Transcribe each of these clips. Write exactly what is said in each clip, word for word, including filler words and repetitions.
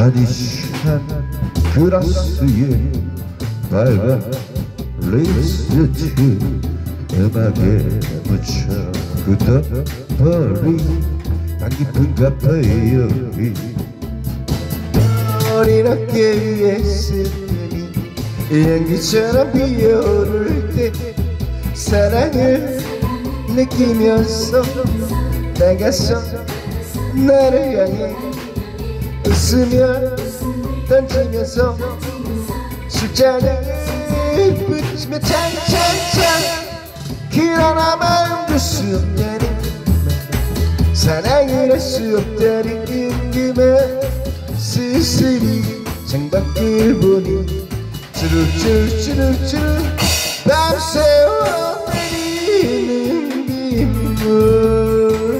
바디샷 그라스에 빨간 립스틱 음악에 묻혀 굳어버린 안 깊은 카페에 어린어깨 위에 스님이 연기처럼 피어오를 때 사랑을 느끼면서 다가서 나를 향해 웃으며 던지면서 술잔을 붙이며 찬찬찬 그러나 마음둘 수 없다니 사랑을 할 수 없다니 뜬금에 쓸쓸히 창밖을 보니 주룩주룩주룩주룩 밤새워 내리는 빗물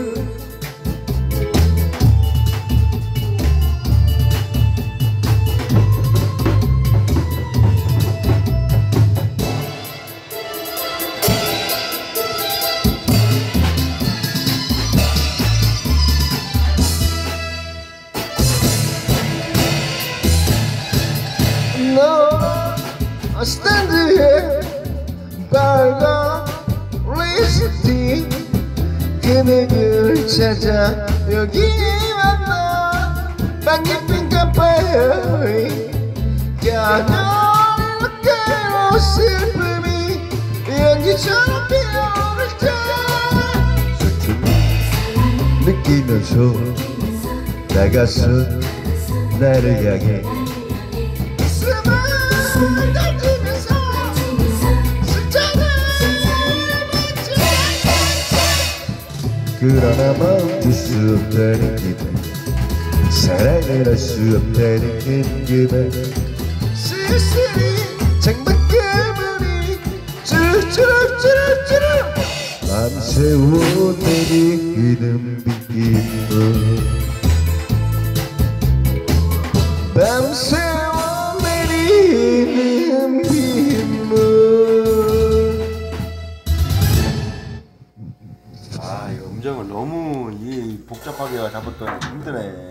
너 스탠드에 빨간 립스틱 그네를 찾아 여기 왔나 빵예쁜 카페에 겨울 어깨로 슬픔이 연기처럼 피어오를 때 슬픔 느끼면서 나가서 나를 향해 던지면서 술잔을 그러나 멈출 수 없다는 기분 사랑을 할 수 없다는 뜬금에 쓸쓸히 창밖에 물이 주룩주룩주룩주룩 밤새워 내리는 빗물 밤새워 내리는 빗물. 아, 이 음정을 너무 이 복잡하게 잡았더니 힘드네.